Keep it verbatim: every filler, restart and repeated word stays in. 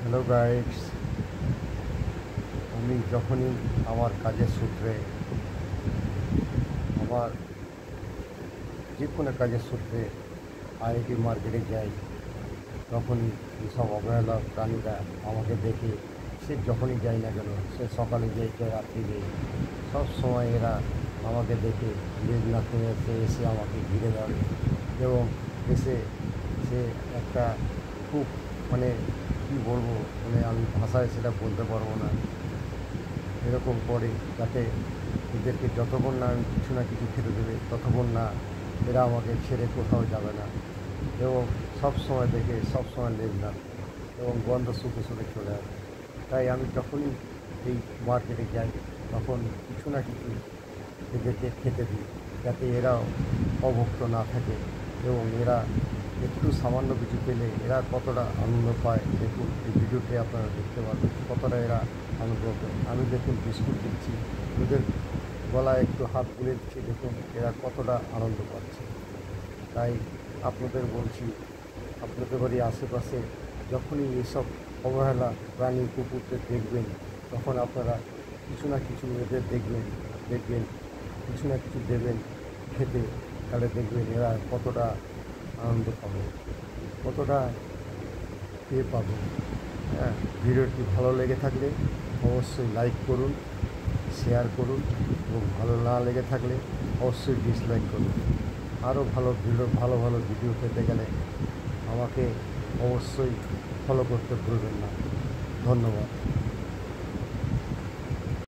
Hello guys, আমি যখনই আমার কাজের সূত্রে আমার যে কোনো কাজের সূত্রে আইআইটি মার্কেটে যাই, তখনই এসব অবহেলা প্রাণীরা আমাকে দেখে, সে যখনই যাই না কেন, সে সকালে যাই কে রাত্রি যাই, সব সময় এরা আমাকে দেখে লেজ নাড়তে নাড়তে এসে আমাকে ঘিরে ধরে এবং এসে সে একটা খুব মানে কী বলবো, মানে আমি ভাষায় সেটা বলতে পারবো না, এরকম করে যাতে এদেরকে যতক্ষণ না আমি কিছু না কিছু খেতে দেবে ততক্ষণ না এরা আমাকে ছেড়ে কোথাও যাবে না এবং সব সময় দেখে সব সময় লেজ না এবং গন্ধ শুকে শুকে চলে আসে। তাই আমি যখনই এই মার্কেটে যাই তখন কিছু না কিছু এদেরকে খেতে দিই, যাতে এরা অভুক্ত না থাকে এবং এরা একটু সামান্য কিছু পেলে এরা কতটা আনন্দ পায়। দেখুন এই ভিডিওতে আপনারা দেখতে পাবেন কতটা এরা আনন্দ পায়। আমি দেখুন বিস্কুট দিচ্ছি, ওদের গলায় একটু হাত বুলিয়ে দিচ্ছি, দেখুন এরা কতটা আনন্দ পাচ্ছে। তাই আপনাদের বলছি, আপনাদের বাড়ির আশেপাশে যখনই এসব অবহেলা প্রাণী কুকুরদের দেখবেন, তখন আপনারা কিছু না কিছু এদের দেখবেন দেখবেন কিছু না কিছু দেবেন খেতে, তাহলে দেখবেন এরা কতটা আনন্দ পাবে, কতটা পেয়ে পাবে। হ্যাঁ, ভিডিওটি ভালো লেগে থাকলে অবশ্যই লাইক করুন, শেয়ার করুন এবং ভালো না লেগে থাকলে অবশ্যই ডিসলাইক করুন। আরও ভালো ভিডিও ভালো ভালো ভিডিও পেতে গেলে আমাকে অবশ্যই ফলো করতে ভুলবেন না। ধন্যবাদ।